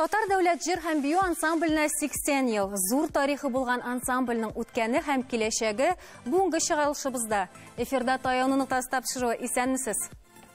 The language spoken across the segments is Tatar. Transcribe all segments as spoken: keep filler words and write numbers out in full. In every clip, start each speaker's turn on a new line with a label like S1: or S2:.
S1: Татар дәүләт җыр һәм бию ансамбленә сиксән ел. Зур тарихы булган ансамбльнең үткәне һәм киләчәге бүгенге чыгарылышыбызда. Эфирда Таяуның тастап шыруы, исәнмесез?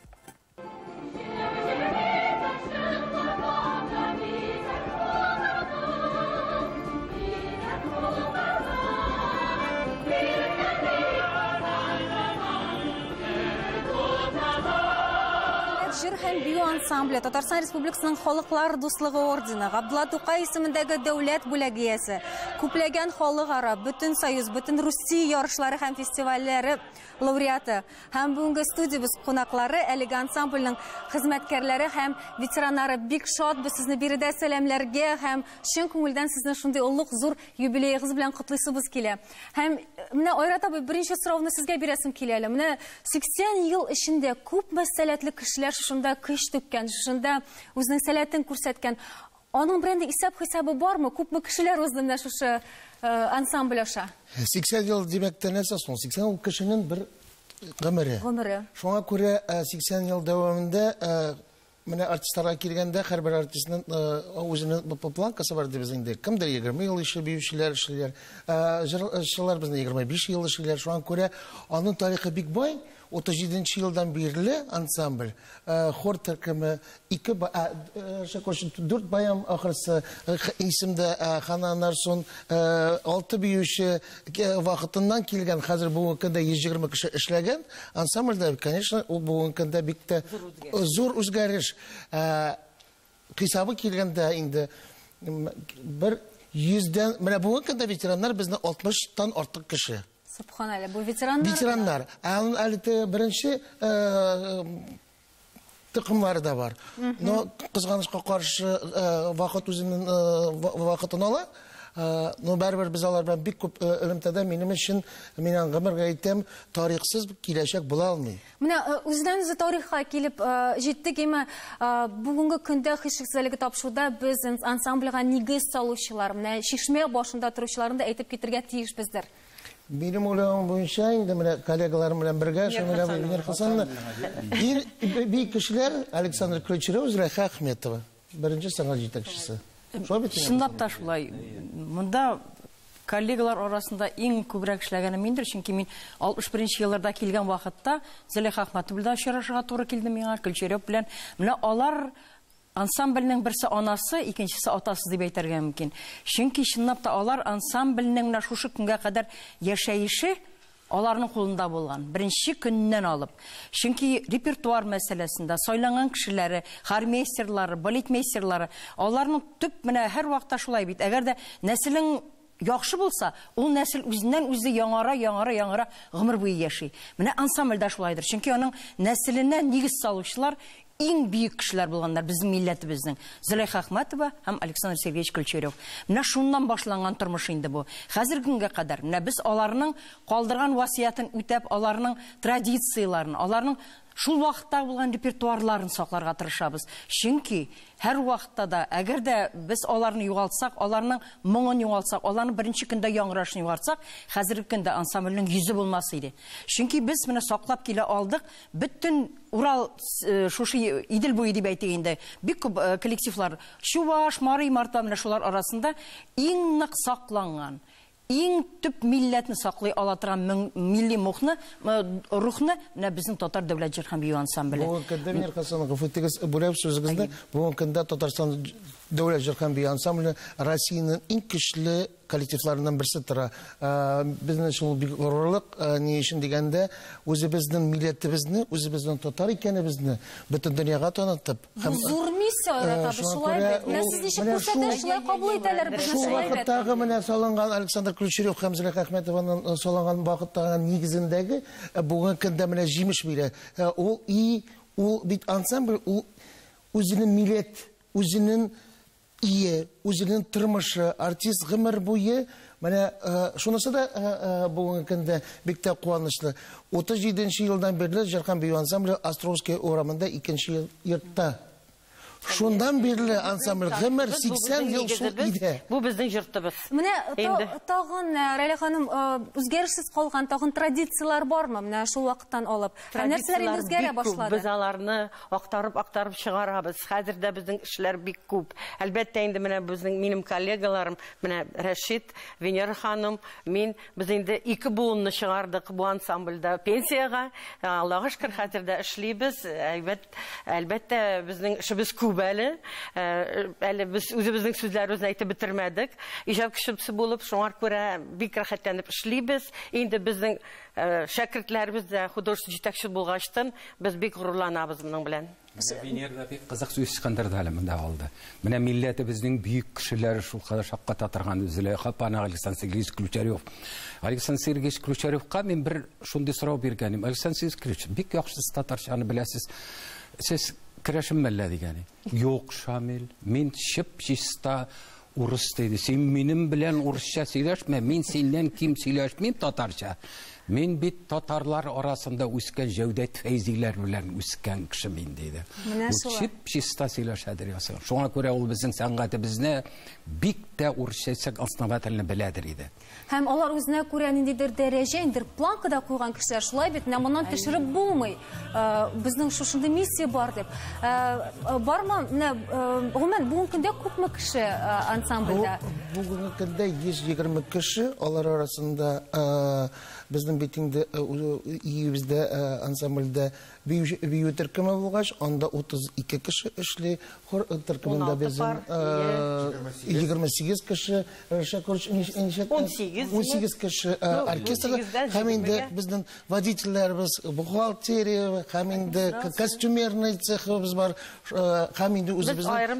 S1: Җыр һәм бию ансамбле Татарстан Республикасының Халыклар дуслыгы ордены, Габдулла Тукай исемендәге дәүләт бүләгиясе, күпләгән халыкара, бөтен союз, бөтен Русия ярышлары һәм фестивальләре лауреаты һәм бүгенге студиябыз кунаклары, әлеге ансамбльнең хезмәткәрләре һәм ветераннары бик шат без сезне биредә сәламләргә һәм чын күңелдән сезне шундый уллык зур юбилеегыз белән котлыйсыбыз килә. Һәм менә Айрат абый, беренче сорауны сезгә бирәсем килә әле. Менә сиксән ел эчендә күп мәсьәләтле кешеләр шунда көч түккән, шунда үзенең сәләтен күрсәткән. Аның бренды исәп-хисабы бармы? Күпме кешеләр уздында шушы ансамбль аша?
S2: сиксән ел димәктән нәрсә соң? сиксән ел кешенең бер гомере.
S1: Гомере.
S2: Шуңа күрә сиксән ел дәвамында менә артистларга килгәндә һәрбер артистның үзенең планкасы бар дип инде. Кемдер егерме ел эшләр, биючеләр эшләр, җырчылар безне егерме биш ел эшләр. Шуңа күрә аның тарихы бик бай. отыз җиденче елдан бирле ансамбль, хор төркеме, ике дүрт баян ахырсы исемдә Ханан Нарсун, алты биюче вакытыннан килгән, хәзер бүгенге көндә йөз егерме кеше эшләгән ансамбльдә, конечно, ул бүгенге көндә бик тә зур үзгәреш. Хисабы килгәндә инде бер йөздән, менә бүгенге көндә ветераннар безне алтмыштан артык кеше.
S1: Субханалла, бу ветераннар.
S2: Ветераннар. Әле беренче тыкымлары да бар. Но кызганычка каршы вакыт үзенең вакытын ала. Но барыбер без алар белән бик күп элемтәдә минем өчен, минем гомергә әйтәм, тарихсыз киләчәк була алмый.
S1: Менә үзеннән үзе тарихка килеп җиттек, әмма бүгенге көндә һичшиксезлеге тапшыруда без ансамбльгә нигез салучылар, менә шишмә башында торучыларны да әйтеп китәргә тиешбездер.
S2: Минем уйлавым буенча, инде менә коллегаларым белән бергә, шуңа Венер Хасанны, бик кешеләр Александр Ключеров, Зөләйха Әхметова, беренче сәнгать җитәкчесе.
S3: Шундап та шулай. Монда коллегалар арасында иң күбрәк эшләгәнем миндер, чөнки мин алтмыш беренче елларда килгән вакытта Зөләйха Әхметова белән очрашырга туры килде миңа, Ключеров белән. Менә алар ансамбльнең берсе анасы, икенчесе атасы дип әйтергә мөмкин. Чөнки чынлап та алар ансамбльнең менә шушы көнгә кадәр яшәеше аларның кулында булган. Беренче көннән алып. Чөнки репертуар мәсьәләсендә сайланган кешеләре, хормейстерлары, балетмейстерлары, аларның төп менә һәр вакытта шулай бит. Әгәр дә нәселең яхшы булса, ул нәсел үзеннән үзе яңара, яңара, яңара гомер буе яши. Менә ансамбльдә шулайдыр. Чөнки аның нәселенә нигез салучылар иң бийек кешеләр булганнар безнең милләтебезнең. Зөләйха Әхметова һәм Александр Сергеевич Ключеров. Менә шуннан башланган тормыш инде бу. Хәзерге көнгә кадәр менә без аларның калдырган васыятын үтәп, аларның традицияларын, аларның шул вакытта булган репертуарларын сакларга тырышабыз. Чөнки һәр вакытта да, әгәр дә без аларны югалтсак, аларның моңын югалтсак, аларның беренче көндә яңгырашын югалтсак, хәзерге көндә ансамбльнең йөзе булмас иде. Чөнки без менә саклап килә алдык, бөтен Урал шушы Идел буе дип әйтик инде. Бик күп коллективлар, Чуваш, Марый, Марта менә шулар арасында иң нык сакланган, иң төп милләтне саклый ала торган милли мохны, рухны менә безнең татар дәүләт җыр һәм бию ансамбле.
S2: Бүгенге көндә Венер Хасанов гафуитегез бүләп сүзегездә, бүгенге көндә Татарстан дәүләт җыр һәм бию ансамбле Россиянең иң көчле коллективларыннан берсе тора. Безнең шул бик горурлык, ни өчен дигәндә, үзебезнең милләтебезне, үзебезнең татар икәнебезне бөтен дөньяга танытып,
S1: һәм зур миссия шулай бит. Сез ничек күрсәтә, шулай кабул итәләр безне.
S2: Шул вакыттагы менә салынган Александр Ключеров һәм Зөләйха Әхметованың салынган вакыттагы нигезендәге бүгенге көндә менә җимеш бирә. Ул и ул бит ансамбль, ул үзенең милләт, үзенең ие, үзенең тормышы, артист гомер буе, менә шунысы да бүгенге көндә бик тә куанычлы. отыз җиденче елдан бирле җыр һәм бию ансамбле Островский урамында икенче йортта. Шундан бирле ансамбль гомер сиксән ел шул иде.
S3: Бу безнең йортыбыз.
S1: Менә тагын Рәлә ханым үзгәрешсез калган тагын традициялар бармы? Менә шул вакыттан алып. Нәрсәләр инде үзгәрә башлады?
S3: Без аларны актарып актарып чыгарабыз. Хәзер дә безнең эшләр бик күп. Әлбәттә инде менә безнең минем коллегаларым, менә Рәшит, Венера ханым, мин без инде ике буынны чыгардык бу ансамбльдә пенсияга. Аллага шөкер хәзер дә эшлибез. Әлбәттә безнең эшебез күп әле. Әле без үзебезнең сүзләребезне әйтеп бетермәдек. Иҗат кешесе булып, шуңар күрә бик рәхәтләнеп эшлибез. Инде безнең шәкертләребез дә художество җитәкче булгачтан без бик горурланабыз моның белән.
S4: Венерда бик кызык сүз чыккандыр да әле монда алды. Менә милләтебезнең бөек кешеләре шул кадәр шакката торган Зөләйха апаны Александр Сергеевич Ключарев. Александр Сергеевич Ключаревка мен бер шундый сорау биргәнем. Александр Сергеевич, бик яхшы татарчаны беләсез. Сез керәшем мәллә дигәне. Юк, Шамил, мин чып чиста урыс диде. Син минем белән урысча сөйләшмә, мин синнән ким сөйләшмим татарча. Мин бит татарлар арасында үскән Җәүдәт Фәйзиләр белән үскән кеше мин диде. Чып чиста сөйләшәдер ясый. Шуңа күрә ул безнең сәнгатебезне бик тә урысча основательно беләдер иде.
S1: Һәм алар үзенә күрә ниндидер дәрәҗә, индер планкада куйган кешеләр шулай бит, менә моннан төшереп булмый. Безнең шушында миссия бар дип. Бармы, менә гомумән бүгенге көндә күпме кеше ансамбльдә?
S2: Бүгенге көндә йөз егерме кеше, алар арасында безнең битиңдә июбездә ансамбльдә бию төркеме булгач, анда отыз ике кеше эшли. Хор төркемендә безнең егерме сигез кеше, Шакурч
S3: он сигез
S2: кеше оркестрда, һәм инде безнең водительләрбез, бухгалтерия, һәм инде костюмерный цехыбыз бар, һәм инде үзебезнең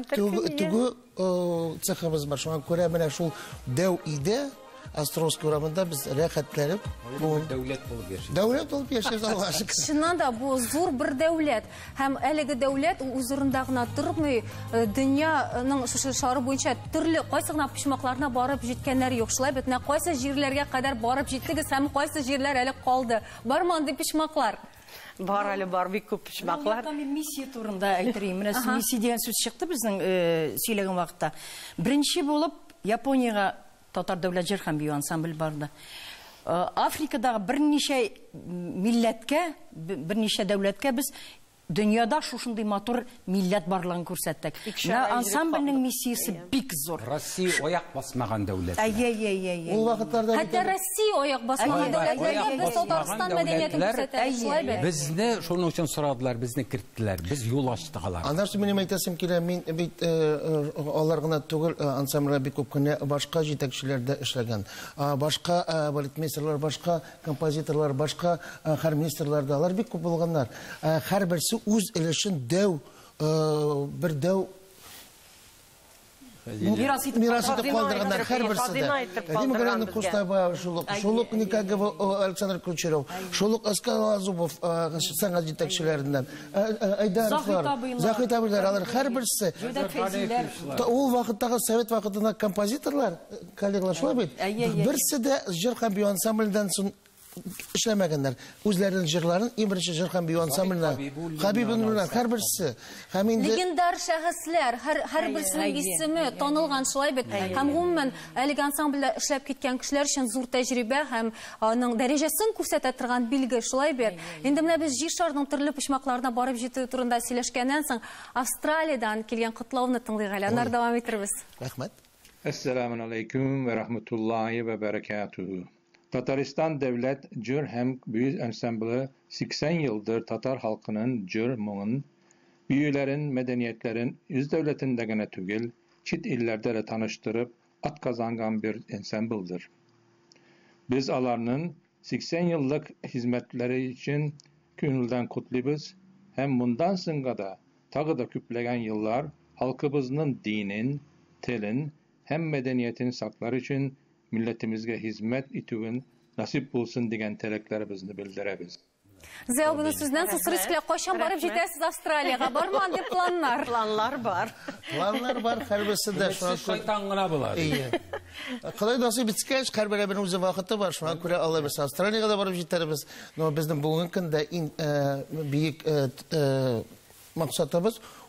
S2: тегү цехыбыз бар. Шуңа күрә менә шул дәү иде Островский урамында без рәхәтләнеп, бу
S4: дәүләт булып яшибез.
S2: Дәүләт булып яшибез, Аллаһка шөкер.
S1: Чыннан да бу зур бер дәүләт. Һәм әлеге дәүләт үз урында гына тормый, дөньяның шушы шары буенча төрле кайсы гына почмакларына барып җиткәннәр юк. Шулай бит, менә кайсы җирләргә кадәр барып җиттегез, һәм кайсы җирләр әле калды. Бармы андый почмаклар?
S3: Бар әле бар бик күп почмаклар. Мен миссия турында әйтерим. Менә миссия дигән сүз чыкты безнең сөйләгән вакытта. Беренче булып Япониягә татар дәүләт җыр һәм бию ансамбль барды. Африкадагы берничә милләткә, берничә дәүләткә без дөньяда шушындый матур милләт барлыгын күрсәттек. Ансамбльнең миссиясе бик зур.
S4: Россия аяк басмаган дәүләт.
S3: Әйе-әйе-әйе.
S2: Ул вакытларда
S1: Хәтта Россия аяк басмаган дәүләтләргә без Татарстан мәдәниятен күрсәтәбез. Шулай бит.
S4: Безне шуның өчен сорадылар, безне керттеләр. Без юл ачтык алар.
S2: Аннан соң минем әйтәсем килә, мин бит алар гына түгел, ансамбльдә бик күп кенә башка җитәкчеләрдә эшләгән. Башка балетмейстерлар, башка композиторлар, башка хормейстерлар да алар бик күп булганнар. Һәрберсе үз өлешен дәү бер дәү мирас итеп калдырганнар һәрберсе дә. Димгәрәнне Кустаба, шулык, шулык Никагов, Александр Ключарев, шулык Оскар Зубов сәнгать җитәкчеләреннән, Айдаровлар, Захит абыйлар, алар һәрберсе ул вакыттагы совет вакытында композиторлар, коллегалар шулай бит. Берсе дә җыр һәм бию ансамбльдән соң эшләмәгәннәр. Үзләренең җырларын иң беренче җыр һәм бию ансамбльләр, Хабибуллиннар һәрберсе. Һәм инде
S1: легендар шәхесләр, һәрберсенең исеме танылган шулай бит. Һәм гомумән әлеге ансамбльдә эшләп киткән кешеләр өчен зур тәҗрибә һәм аның дәрәҗәсен күрсәтә торган билге шулай бит. Инде менә без җир шарының төрле почмакларына барып җитү турында сөйләшкәннән соң Австралиядән килгән котлауны тыңлыйк әле. Аннан дәвам итәрбез.
S2: Рәхмәт.
S5: Assalamu alaykum ve rahmetullahi ve berekatuhu. Tataristan Devlet Cır hem Büyü Ensembli seksen yıldır Tatar halkının cır muğun, büyülerin, medeniyetlerin üz devletinde gene tügül, çit illerde de tanıştırıp at kazangan bir ensemble'dir. Biz alarının seksen yıllık hizmetleri için könülden kutluyuz, hem bundan sonra da tağı da küplegen yıllar halkımızın dinin, telin, hem medeniyetin saklar için milletimizge hizmet itüğün nasip bulsun diyen teleklerimizni bildiremiz.
S1: Зәү, буны сүзнән соң сұрышкілер, қойшан барып жетәсіз Австралияға, бармы андый планнар?
S3: Планлар бар.
S2: Планлар бар, һәрберсе дә.
S4: Шайтан гына булады.
S2: Калай насыйп биткәч, һәрберебезнең үз вакыты бар. Шуңа күрә Алла берсе Австралиягә да барып җитәрбез. Но безнең бүгенге көндә иң бик максатыбыз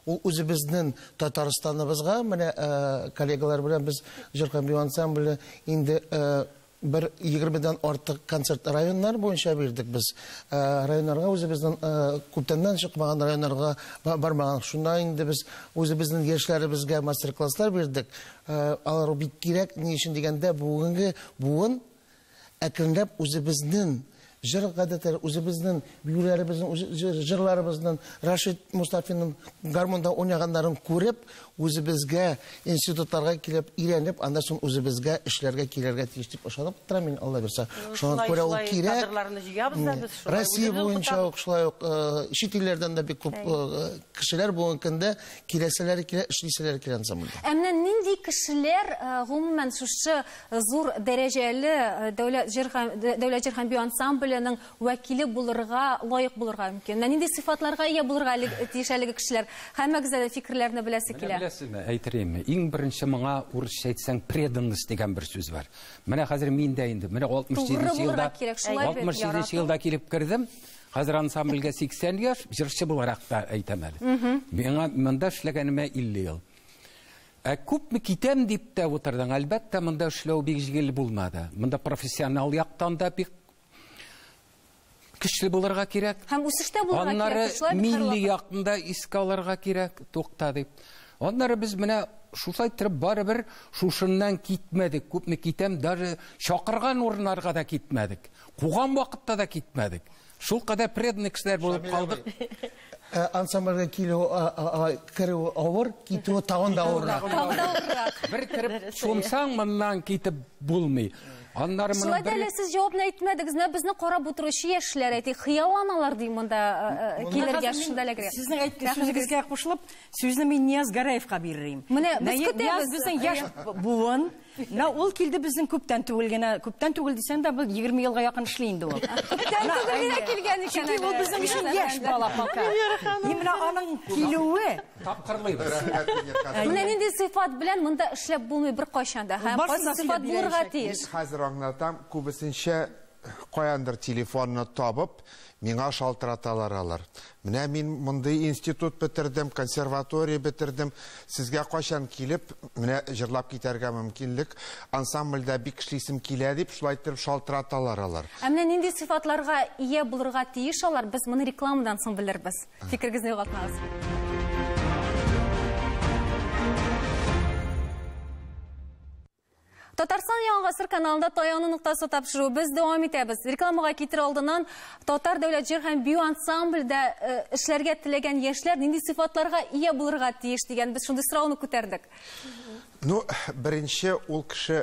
S2: ул үзебезнең Татарстаныбызга, менә коллегалар белән без җыр һәм бию ансамбле инде бер егермедән артык концерт районнар буенча бирдек без. Районнарга үзебезнең күптәннән чыкмаган районнарга бармаган. Шунда инде без үзебезнең яшьләребезгә мастер-класслар бирдек. Алар бик кирәк, ни өчен дигәндә, бүгенге буын әкренләп үзебезнең җыр гадәтләре, үзебезнең биюләребезнең, җырларыбызның, Рашид Мустафинның гармонда уйнаганнарын күреп, үзебезгә институтларга килеп, өйрәнеп, андан соң үзебезгә эшләргә килергә тиеш дип ышанып торам мин, Алла бирсә. Шуңа күрә ул кирәк. Россия буенча ук шулай ук чит илләрдән дә бик күп кешеләр бүгенге көндә киләселәр килә, эшлиселәр килә ансамбльдә.
S1: Әмма нинди кешеләр гомумән шушы зур дәрәҗәле дәүләт җыр һәм дәүләт җыр һәм бию ансамбленың вәкиле булырга, лаек булырга мөмкин? Нинди сыйфатларга ия булырга тиеш әлеге кешеләр? Һәммәгез дә фикерләрне беләсе килә.
S4: Әйтеремме, иң беренче моңа урысча әйтсәң преданность дигән бер сүз бар. Менә хәзер миндә инде, менә алтмыш җиденче елда, алтмыш җиденче елда килеп кердем. Хәзер ансамбльгә сиксән яшь, җырчы буларак та әйтәм әле. Миңа монда эшләгәнемә илле ел. Ә күпме китәм дип тә утырдың, әлбәттә монда эшләү бик җиңел булмады. Монда профессионал яктан да бик көчле булырга кирәк.
S1: Һәм үсештә булырга кирәк.
S4: Аннары милли якында искә алырга кирәк, тукта дип. Аннары без менә шулай торып барыбер шушыннан китмәдек. Күпме китәм, даже чакырган урыннарга да китмәдек. Куган вакытта да китмәдек. Шул кадәр преданный кешеләр булып калдык.
S2: Ансамбльгә килү керү авыр, китү тагын да авыррак.
S4: Бер кереп шунсаң моннан китеп булмый. Аннары
S1: моның бер... Шулай сез җавапны әйтмәдегез, безне карап утыручы яшьләр әйтик, хыялланалар ди монда килергә шундайлар.
S3: Сезнең әйткән сүзегезгә кушылып, сүзне мин Нияз Гараевка бирим.
S1: Менә без көтәбез
S3: безнең яшь буын. На ул килде безнең күптән түгел генә, күптән түгел дисәң дә, бу егерме елга якын эшли инде ул.
S1: Күптән түгел генә килгән икән.
S3: Чөнки ул безнең өчен яшь бала пока. Именно аның килүе
S4: тапкырлыйбыз.
S1: Менә нинди сыйфат белән монда эшләп булмый бер кайчан да. Һәм кайсы сыйфат булырга тиеш.
S6: Хәзер аңлатам, күбесенчә каяндыр телефонны табып, миңа шалтыраталар алар. Менә мин мондый институт бетердем, консерватория бетердем. Сезгә кайчан килеп, менә җырлап китәргә мөмкинлек, ансамбльдә бик эшлисем килә дип, шулай итеп шалтыраталар алар.
S1: Ә менә нинди сыйфатларга ия булырга тиеш алар? Без моны рекламадан соң белербез. Фикергезне югалтмагыз. Татарстан Яңа гасыр каналында Таяны нуктасы тапшыру без дәвам итәбез. Рекламага китер алдыннан Татар дәүләт җыр һәм бию ансамбльдә эшләргә теләгән яшьләр нинди сыйфатларга ия булырга тиеш дигән без шундый сорауны күтәрдек.
S6: Ну, беренче ул кеше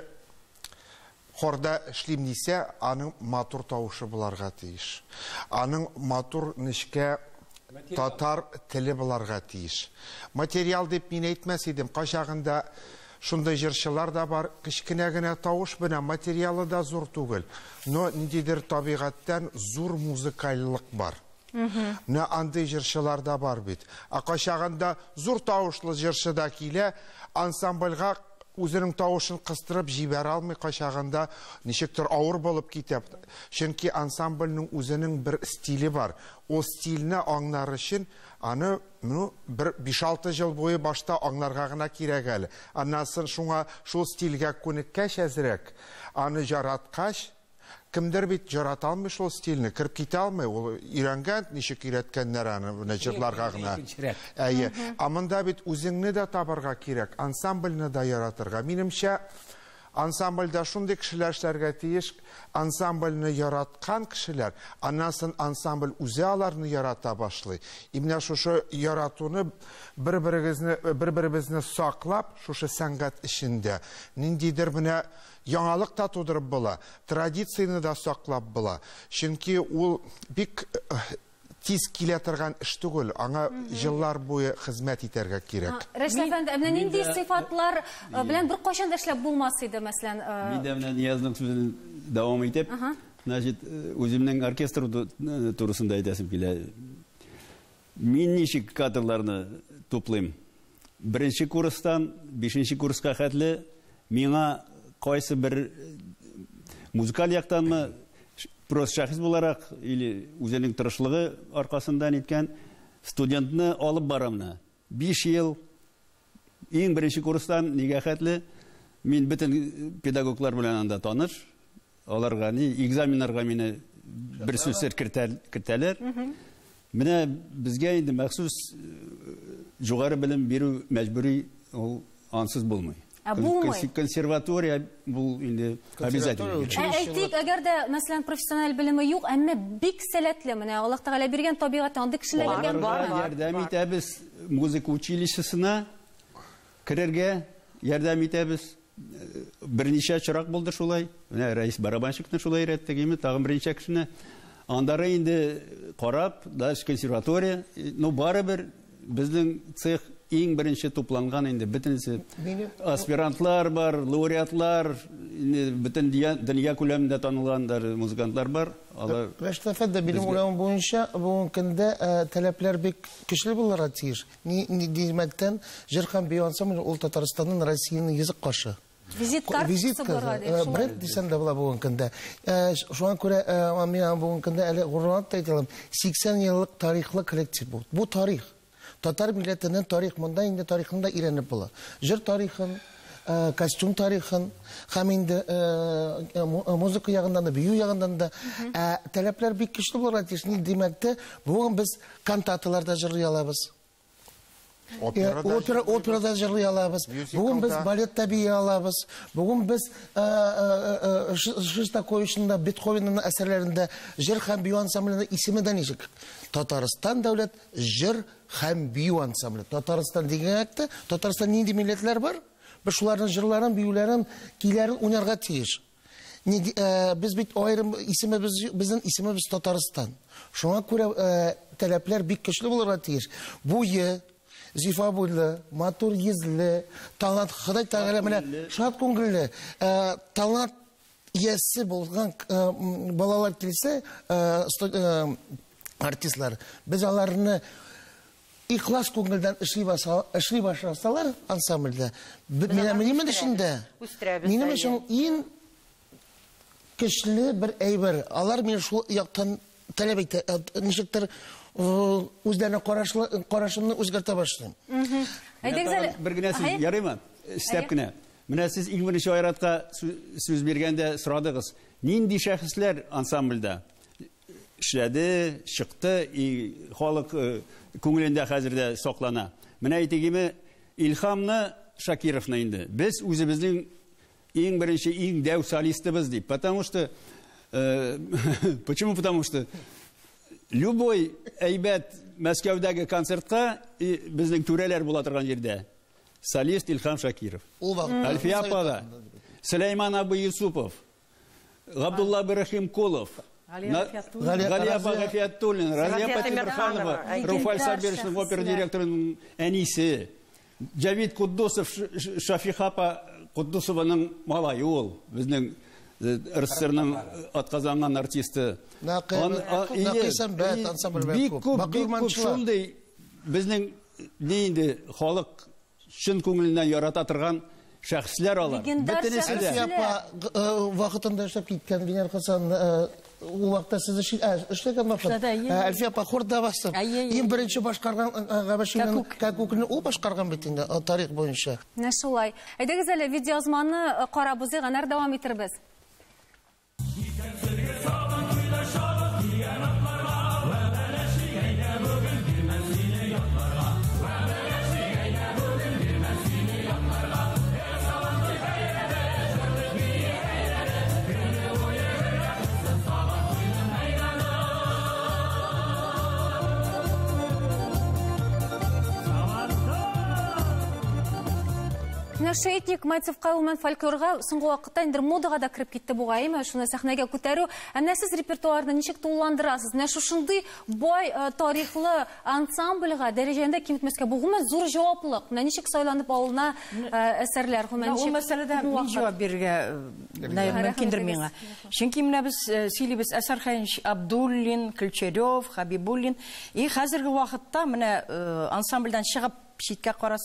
S6: хорда эшлим дисә, аның матур тавышы буларга тиеш. Аның матур нечкә татар теле буларга тиеш. Материал дип мин әйтмәс идем, кайчагында шундай җырчылар да бар, кичкенә генә тавыш белән материалы да зур түгел. Но ниндидер табигатьтән зур музыкальлык бар. Менә андый җырчылар да бар бит. А кайчагында зур тавышлы җырчы да килә, ансамбльгә үзенең тавышын кыстырып җибәрә алмый, кайчагында ничектер авыр булып китә. Чөнки ансамбльнең үзенең бер стиле бар. О стильне аңлар өчен аны ну бер биш-алты ел буе башта аңларга гына кирәк әле. Аннан соң шуңа шул стильгә күнеккәч әзрәк, аны жараткач, кемдер бит жарата алмый шул стильне, киреп китә алмый, ул өйрәнгән, ничек өйрәткәннәр аны җырларга гына. Әйе, амында бит үзеңне дә табарга кирәк, ансамбльне дә яратырга. Минемчә, ансамбльдә шундый кешеләр эшләргә тиеш, ансамбльне яраткан кешеләр, аннан соң ансамбль үзе аларны ярата башлый. И менә шушы яратуны бер-берегезне, бер-беребезне саклап, шушы сәнгать эшендә ниндидер менә яңалык та тудырып була, традицияны да саклап була. Чөнки ул бик тиз килә торган эш түгел, аңа җиллар буе хезмәт итәргә кирәк.
S1: Рәшит әфәнде, менә нинди сыйфатлар белән бер кайчан да эшләп булмас иде, мәсәлән?
S7: Мин дә менә Ниязның сүзен дәвам итеп, значит, үземнең оркестр турысында әйтәсем килә. Мин ничек кадрларны туплыйм? Беренче курстан бишенче курска хәтле миңа кайсы бер музыкаль яктанмы просто шәхес буларак или үзенең тырышлыгы аркасында ниткән студентны алып барамны. биш ел, ең бірінші курстан неге хәтлі, мен бүтін педагоглар белән анда таныш, аларга ни экзаменнарга мине бер сүзләр кертәләр. Менә безгә инде махсус югары белем бирү мәҗбүри, ул ансыз булмый. Консерватория бул инде обязательно.
S1: Әйтик, әгәр дә мәсәлән профессиональ белеме юк, әмма бик сәләтле, менә Аллаһ Тәгалә биргән табигатьтә андый кешеләргә бар.
S7: Ярдәм итәбез музыка училищесына керергә, ярдәм итәбез. Берничә чырак булды шулай. Менә рәис барабанщикны шулай өйрәттек, име тагын берничә кешене. Андары инде карап, даш консерватория, ну барыбер безнең цех иң беренче тупланган инде бөтенесе аспирантлар бар, лауреатлар, бөтен дөнья күләмендә танылгандар музыкантлар бар. Алар
S2: Рәштәфәдә билем уйлавым буенча бүгенге көндә таләпләр бик көчле булырга тиеш. Ни димәктән җыр һәм бию ансамбле ул Татарстанның Россиянең йөзек кашы.
S1: Визит картасы булырга дип.
S2: Бренд дисәң дә була бүгенге көндә. Шуңа күрә мен бүгенге көндә әле гурманлык әйтәләм. сиксән еллык тарихлы коллектив бу. Бу тарих. Татар милләтенең тарих, монда инде тарихында өйрәнеп була. Җыр тарихын, костюм тарихын, һәм инде музыка ягыннан да, бию ягыннан да таләпләр бик көчле булырга тиеш. Ни димәктә, бүген без кантаталарда җырлый алабыз. Опера, операда җырлый алабыз. Бүген без балетта бия алабыз. Бүген без Шостаковичның, Бетховенның әсәрләрендә җыр һәм бию ансамблендә исеме дә ничек? Татарстан дәүләт җыр һәм бию ансамбле. Татарстан дигәндә, Татарстан нинди милләтләр бар? Без шуларның җырларын, биюләрен, көйләрен уйнарга тиеш. Без бит аерым исемебез, безнең исемебез Татарстан. Шуңа күрә таләпләр бик көчле булырга тиеш. Буе Зифа буйлы, матур йөзле, талант, Ходай Тәгалә менә шат күңелле, талант иясе булган балалар килсә, артистлар, без аларны ихлас күңелдән эшли башласалар ансамбльдә, минем эшендә, минем өчен иң көчле бер әйбер. Алар мине шул яктан таләп итә, ничектер үзләренең карашымны үзгәртә башлыйм.
S7: Бер генә сүз ярыймы? Истәп кенә. Менә сез иң беренче айратка сүз биргәндә сорадыгыз. Нинди шәхесләр ансамбльдә эшләде, чыкты, и халык күңелендә хәзердә саклана. Менә әйтегеме, Илхамны Шакировны инде. Без үзебезнең иң беренче, иң дәү солистыбыз дип. Потому что почему? Потому что любой әйбәт Мәскәүдәге концертка безнең түрәләр була торган җирдә солист Илхам Шакиров, Альфия апа, Сөләйман абый Юсупов, Габдулла Бирахим Кулов, Галия Багафиятуллин, Разия Патимирханова, Руфаль Сабиршин, опер директорының әнисе, Джавид Куддусов, Шафиха апа Куддусованың малайы ул, безнең РСФСРның атказанган артисты. Бик күп шундай безнең нинди халык шын күңеленнән ярата торган шәхесләр алар. Бөтенесе дә.
S2: Вакытында эшләп киткән Венер Хасан, ул вакытта сез эшләгән вакыт. Альфия апа хорда басып, иң беренче башкарган Габашинның Какукны ул башкарган бит инде тарих буенча.
S1: Менә шулай. Әйдәгез әле видеоязманы карап узыйган, дәвам итербез. Шейтник Майцевка улман фольклорга соңгы вакытта инде модага да кирип китте бугайымы, шуны сәхнәгә күтәрү. Әнә сез репертуарны ничек тулландырасыз? Менә шушындый бай тарихлы ансамбльгә дәрәҗәндә ким итмәскә бугымы зур җаваплылык. Менә ничек сайланып алына әсәрләр, һәм ничек?
S3: Ул мәсьәләдә мин җавап бирергә мөмкиндер миңа. Чөнки менә без сөйлибез Әсәрхан Абдуллин, Көлчәрев, Хабибуллин. И хәзерге вакытта менә ансамбльдән чыгып читкә карасаң,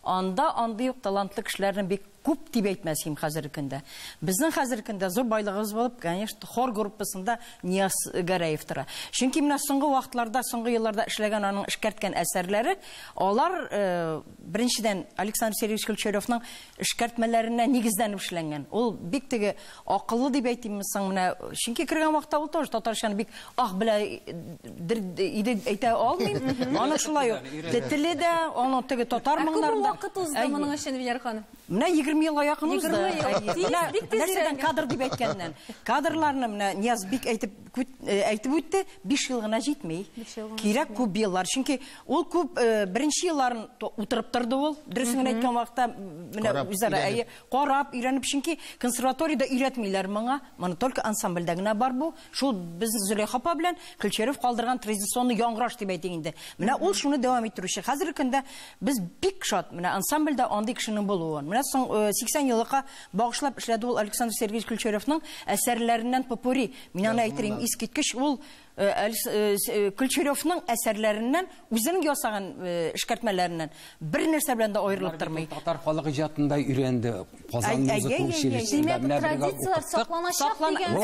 S3: анда андый ук талантлы кешеләрне бик күп дип әйтмәсем хәзерге көндә. Безнең хәзерге көндә зур байлыгыбыз булып, конечно, хор группасында Нияз Гәрәев тора. Чөнки менә соңгы вакытларда, соңгы елларда эшләгән аның эшкәрткән әсәрләре, алар э, беренчедән Александр Сергеевич Ключаревның эшкәртмәләренә нигезләнеп эшләнгән. Ул бик теге акыллы дип әйтимме соң менә, чөнки кергән вакытта ул тоже татарчаны бик ах белә иде әйтә алмыйм. Аны шулай ук теле дә, аны теге татар моңнарында.
S1: Күп вакыт узды моның өчен, Венера ханым.
S3: Менә егерме елга якын узды.
S1: Бик тиз
S3: Нәрсәдән кадр дип әйткәннән. Кадрларны менә Нияз бик әйтеп әйтеп үтте, биш ел гына җитми. Кирәк күп еллар. Чөнки ул күп беренче елларын утырып торды ул. Дөресен әйткән вакытта менә үзара карап, өйрәнеп, чөнки консерваториядә өйрәтмиләр моңа. Моны только ансамбльдә генә бар бу. Шул без Зөләйха апа белән Ключарев калдырган традиционный яңгыраш дип әйтик инде. Менә ул шуны дәвам иттерүче. Хәзерге көндә без бик шат менә ансамбльдә андый кешенең булуын. Менә соң сиксән елга багышлап эшләде ул Александр Сергеевич Ключаревның әсәрләреннән попури. Мин аны әйтерим, искиткеч ул Ключаревның әсәрләреннән үзенең ясаган эшкәртмәләреннән бер нәрсә белән дә аерылып тормый.
S4: Татар халык иҗатында өйрәнде. Казан музыка училищесында
S1: менә традициялар сакланачак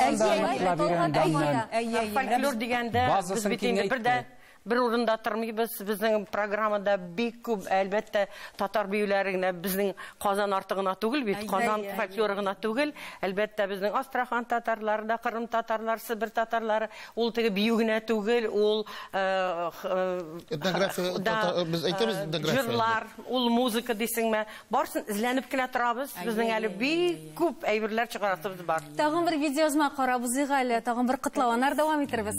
S1: дигән.
S8: Фольклор дигәндә без бит инде бердә бер урында тормыйбыз. Безнең программада бик күп, әлбәттә, татар биюләренә безнең Казан артыгына түгел бит, Казан фольклорыгына түгел. Әлбәттә, безнең Астрахан татарлары да, Кырым татарлары, Сибир татарлары, ул теге бию генә түгел, ул
S2: этнография, без әйтәбез этнография.
S8: Җырлар, ул музыка дисеңме, барсын эзләнеп кенә торабыз. Безнең әле бик күп әйберләр чыгаратыбыз бар.
S1: Тагын бер видеозма карабыз әле, тагын бер кытлаваннар дәвам итәрбез.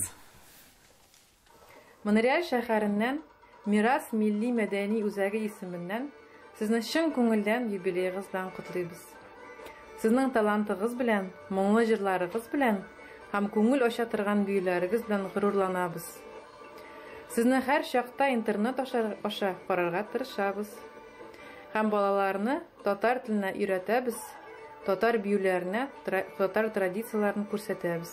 S9: Монреаль шәһәреннән Мирас милли мәдәни үзәге исеменнән сезне чын күңелдән юбилейгыз белән котлыйбыз. Сезнең талантыгыз белән, моңлы җырларыгыз белән һәм күңел ача торган биюләрегез белән горурланабыз. Сезне һәр чакта интернет аша карарга тырышабыз. Һәм балаларны татар теленә өйрәтәбез, татар биюләренә, татар традицияләрен күрсәтәбез.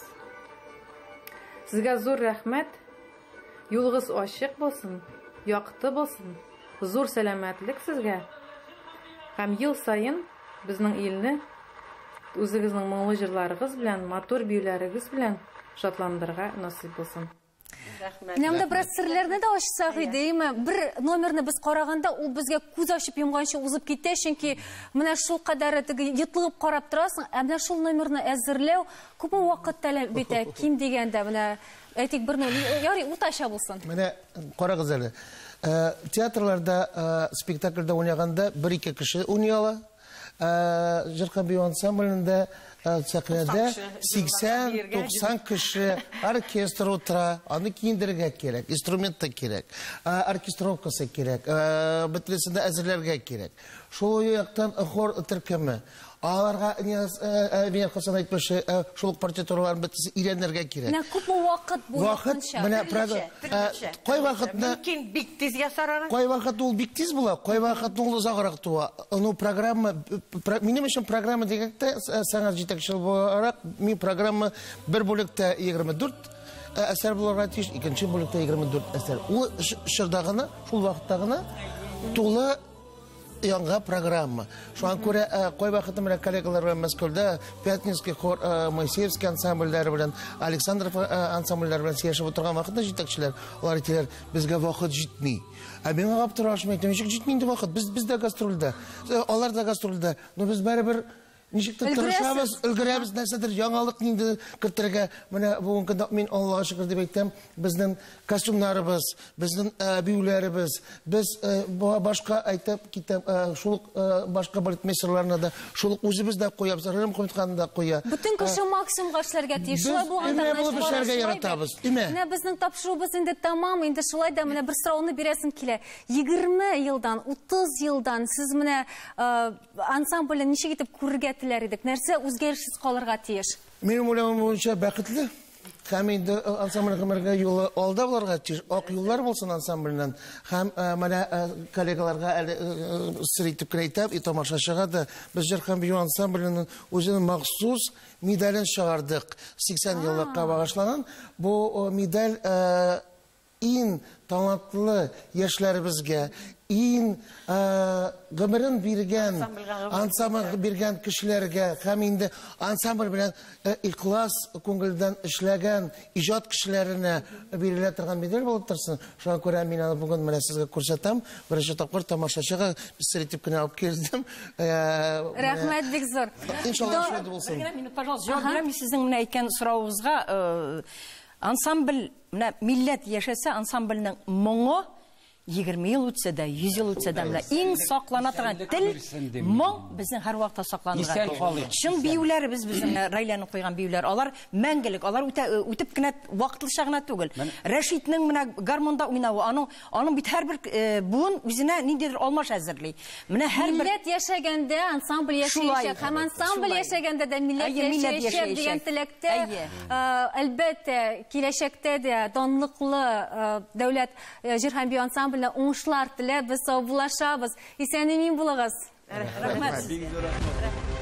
S9: Сезгә зур рәхмәт. Юлыгыз ачык булсын, якты булсын, зур сәламәтлек сезгә. Һәм ел сайын безнең илне үзегезнең моңлы җырларыгыз белән, матур биюләрегез белән шатландырырга насыйп булсын.
S1: Менә бер серләрне дә ачсак иде, бер номерны без караганда, ул безгә күз ачып йомганчы узып китә, чөнки менә шул кадәр йотлыгып карап торасың, ә менә шул номерны әзерләү күп вакыт таләп итә. Ким дигәндә менә әйтик бер ярый уташа булсын.
S2: Менә карагыз әле. Театрларда, спектакльдә уйнаганда бер-ике кеше уйныйлар. Җырка бию ансамблендә сәхнәдә сиксән-туксан кеше оркестр утыра, аны киендерергә кирәк, инструмент та кирәк, оркестровкасы кирәк, бөтенләсендә әзерләргә кирәк. Шул яктан хор төркеме. Аларга Венера Хасан әйтмешчә, шул партитураларын бөтенсе өйрәнергә кирәк.
S1: Менә күпме вакыт бу вакытча.
S2: Менә кай вакытны
S8: мөмкин бик тиз ясарга.
S2: Кай вакыт ул бик тиз була, кай вакыт ул озаграк туа. Ну программа, минем өчен программа дигәндә сәнгать җитәкче буларак, мин программа бер бүлектә егерме дүрт әсәр булырга тиеш, икенче бүлектә егерме дүрт әсәр. Ул шырда гына, шул вакытта гына тулы яңа программа. Шуңа күрә кай вакытта менә коллегалар белән Мәскәүдә Пятницкий хор, Моисеевский ансамбльләре белән, Александров ансамбльләре белән сөйләшеп утырган вакытта җитәкчеләр, алар әйтәләр, безгә вакыт җитми. Ә миңа аптырашмый, ничек җитми инде вакыт? Без бездә гастрольдә, алар да гастрольдә. Но без барыбер ничек тырышабыз, өлгерәбез, нәрсәдер яңалык нинди кертергә. Менә бүгенге көндә мин Аллага шөкер дип әйтәм, безнең костюмнарыбыз, безнең биюләребез, без башка әйтеп китәм, шул башка балетмейстерларны да шул үзебез дә куябыз, район комитетында да куя.
S1: Бүтән кеше максимумга эшләргә тиеш. Шулай булганда
S2: эшләргә яратабыз.
S1: Менә безнең тапшыруыбыз инде тамам, инде шулай да менә бер сорауны бирәсем килә. егерме елдан, утыз елдан сез менә ансамбльне ничек итеп күрергә теләр идек? Нәрсә үзгәрешсез калырга тиеш?
S2: Минем уйлавым буенча бәхетле. Һәм инде ансамбль гомергә юлы алда булырга тиеш. Ак юллар булсын ансамбльнән. Һәм менә коллегаларга әле сер итеп әйтәм, и тамашачыга да без җыр һәм бию ансамбленең үзенең махсус медален чыгардык. сиксән еллыкка багышланган. Бу медаль иң талантлы яшьләребезгә, иң гомерен биргән, ансамбль биргән кешеләргә һәм инде ансамбль белән ихлас күңелдән эшләгән иҗат кешеләренә бирелә торган медаль булып торсын. Шуңа күрә мин аны бүген менә сезгә күрсәтәм. Беренче тапкыр тамашачыга исертип кенә алып килдем.
S1: Рәхмәт бик зур.
S2: Иншалла шулай булсын.
S3: Бер минут, пожалуйста, җавап бирәм сезнең менә әйткән соравыгызга. Ансамбль, менә милләт яшәсә, ансамбльнең моңы егерме ел үтсә дә, йөз ел үтсә дә, иң саклана торган тел, моң безнең һәр вакытта сакланырга. Шун биюләребез безнең Райләнең куйган биюләр, алар мәңгелек, алар үтеп кенә вакытлыча гына түгел. Рәшитнең менә гармонда уйнавы, аның аның бит һәрбер буын үзенә ниндидер алмаш әзерли. Менә һәрбер
S1: милләт яшәгәндә ансамбль яшәячәк, һәм ансамбль яшәгәндә дә милләт яшәячәк дигән теләктә, әлбәттә, киләчәктә дә данлыклы дәүләт җыр һәм бию ансамбль уңышлар теләп, без сау булашабыз. Исән-имин булыгыз.
S3: Рәхмәт.